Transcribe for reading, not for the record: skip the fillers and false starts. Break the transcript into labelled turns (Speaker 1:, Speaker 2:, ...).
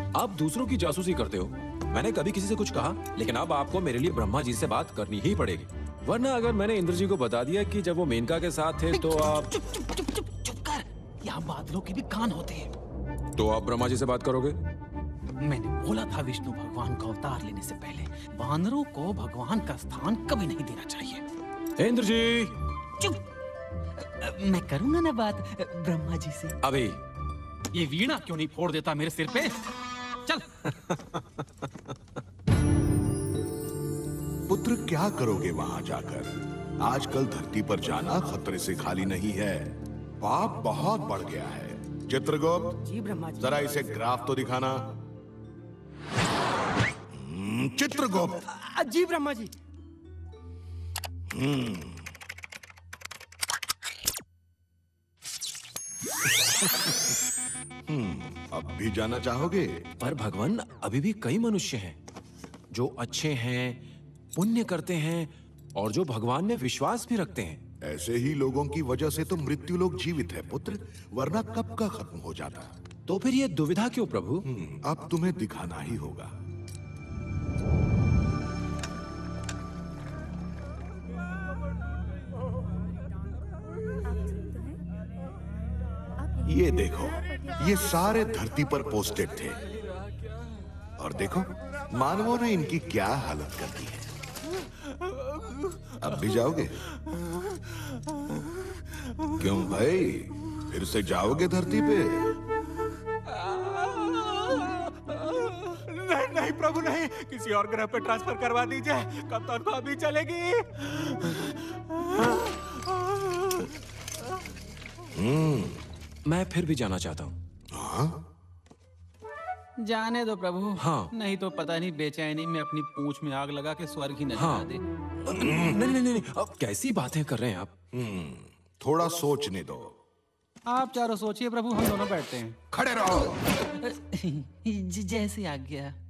Speaker 1: आप दूसरों की जासूसी करते हो। मैंने कभी किसी से कुछ कहा, लेकिन अब आपको मेरे लिए ब्रह्मा जी से बात करनी ही पड़ेगी, वरना अगर मैंने इंद्र जी को बता दिया कि जब वो मेनका के साथ थे तो आप
Speaker 2: चुप कर। यहाँ बादलों के भी कान होते हैं।
Speaker 1: तो आप ब्रह्मा जी से बात करोगे?
Speaker 2: मैंने बोला था विष्णु भगवान का अवतार लेने से पहले वानरों को भगवान का स्थान कभी नहीं देना चाहिए।
Speaker 1: इंद्र जी!
Speaker 2: चुप। मैं करूंगा ना बात ब्रह्मा जी से
Speaker 1: अभी।
Speaker 2: ये वीणा क्यों नहीं फोड़ देता मेरे सिर पे? चल।
Speaker 3: पुत्र, क्या करोगे वहां जाकर? आजकल धरती पर जाना खतरे से खाली नहीं है। पाप बहुत बढ़ गया है। चित्रगुप्त,
Speaker 4: जी ब्रह्मा जी।
Speaker 3: जरा इसे ग्राफ तो दिखाना। चित्रगुप्त।
Speaker 4: जी ब्रह्मा जी।
Speaker 3: अब भी जाना चाहोगे?
Speaker 1: पर भगवान, अभी भी कई मनुष्य हैं जो अच्छे हैं, पुण्य करते हैं और जो भगवान में विश्वास भी रखते हैं।
Speaker 3: ऐसे ही लोगों की वजह से तो मृत्यु लोग जीवित है पुत्र, वरना कब का खत्म हो जाता।
Speaker 1: तो फिर ये दुविधा क्यों प्रभु?
Speaker 3: अब तुम्हें दिखाना ही होगा। ये देखो, ये सारे धरती पर पोस्टेड थे। और देखो, मानवों ने इनकी क्या हालत कर दी है। अब भी जाओगे? क्यों भाई, फिर से जाओगे धरती पे?
Speaker 2: नहीं नहीं प्रभु नहीं, किसी और ग्रह पे ट्रांसफर करवा दीजिए। कप्तान को अभी चलेगी।
Speaker 1: मैं फिर भी जाना चाहता हूँ।
Speaker 3: हाँ?
Speaker 2: जाने दो प्रभु।
Speaker 1: हाँ।
Speaker 2: नहीं तो पता नहीं बेचैनी में अपनी पूंछ में आग लगा के स्वर्ग ही न
Speaker 1: हाँ।
Speaker 2: जला दे।
Speaker 1: नहीं, अब कैसी बातें कर रहे हैं आप?
Speaker 3: थोड़ा सोचने दो।
Speaker 2: आप चारों सोचिए प्रभु, हम दोनों बैठते हैं।
Speaker 3: खड़े रहो।
Speaker 2: जैसी आज्ञा।